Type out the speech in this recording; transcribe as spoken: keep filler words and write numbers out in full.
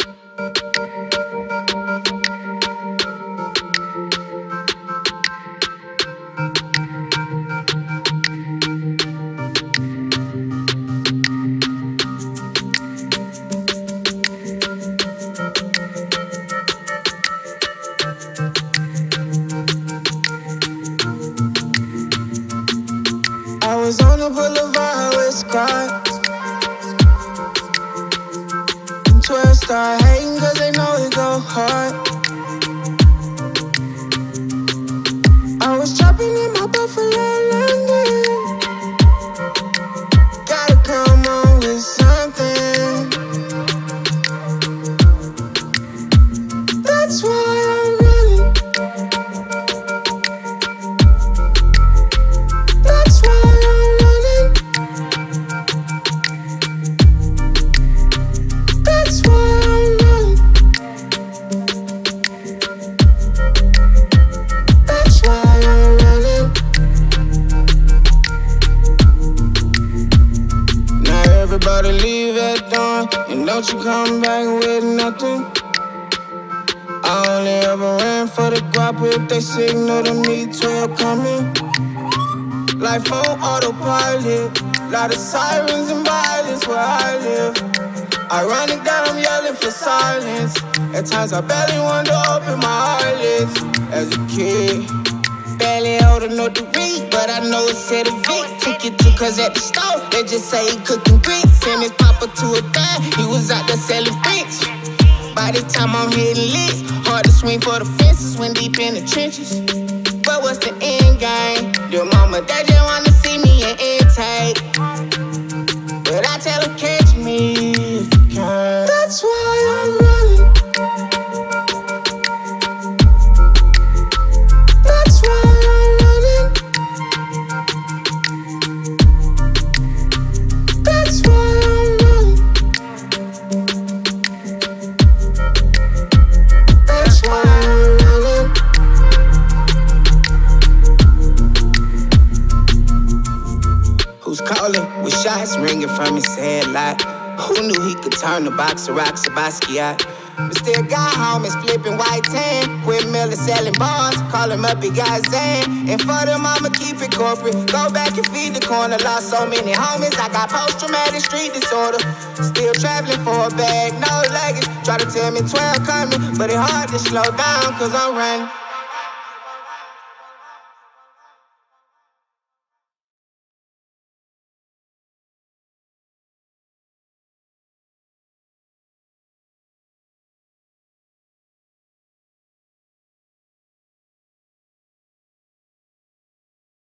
I was on the boulevard with Scott, and twelve start hating cause they know it go hard. I was trapping in my Buffalo London. Gotta come on with something. That's why I'm running. That's why I'm running. That's why I'm running. That's why I'm running. Now everybody leave at dawn, and don't you come back with nothing. I only ever ran for the guap if they signal to me twelve coming. Life on autopilot, lot of sirens and violence where I live. Ironic that I'm yelling for silence. At times I barely want to open my eyelids. As a kid, barely holding no degree, but I know it said a V. Took it to cause at the store, they just say he cooking grits. Send his papa to a dime, he was out there selling bricks. By the time I'm hitting licks, hard to swing for the fences when deep in the trenches. But what's the end game? Your mama, they just wanna see me in intake. But I tell her, catch me if you can. That's why I'm running. That's why I'm running. That's why I'm running. That's why I'm running. Who's calling with shots ringing from his headlight? Who knew he could turn the box of rocks to Basquiat? But still got homies flipping white tan. Quit Miller selling bars, call him up, he got Zan. And for them, I'ma keep it corporate. Go back and feed the corner, lost so many homies. I got post-traumatic street disorder. Still traveling for a bag, no luggage. Try to tell me twelve coming, but it hard to slow down cause I'm running.